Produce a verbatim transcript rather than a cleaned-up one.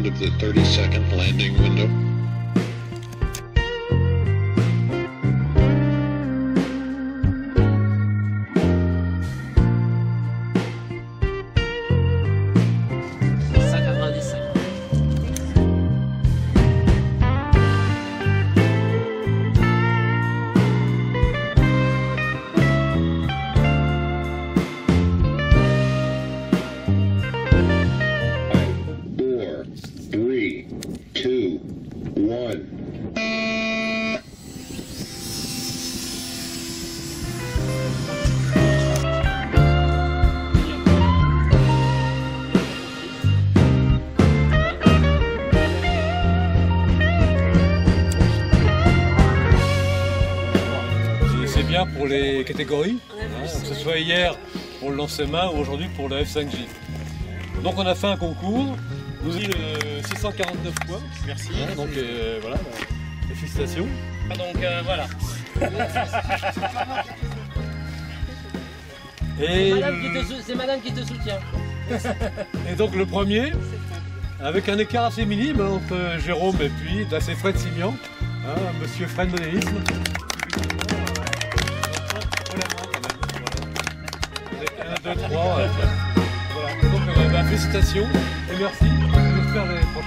of the thirty second landing window. C'est bien pour les catégories, hein, que ce soit hier pour le lancement ou aujourd'hui pour le F cinq J. Donc on a fait un concours, nous avons eu six cent quarante-neuf points. Merci. Hein, donc euh, voilà, bah, félicitations. Donc euh, voilà. Et, C'est madame qui te soutient. et donc le premier, avec un écart assez minime hein, entre Jérôme et puis là c'est Fred Simian, hein, monsieur Fred Modélisme. un, deux, trois. Voilà. Donc, euh, bah, félicitations et merci. J'espère les